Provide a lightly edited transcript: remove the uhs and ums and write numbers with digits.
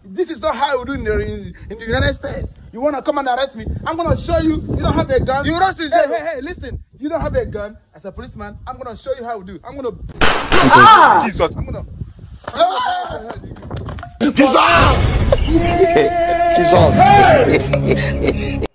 This is not how we do in the United States. You want to come and arrest me? I'm going to show you. You don't have a gun. You rushed in jail. Hey, listen. You don't have a gun. As a policeman, I'm going to show you how we do. I'm going to... Jesus. I'm going to... Jesus! Jesus!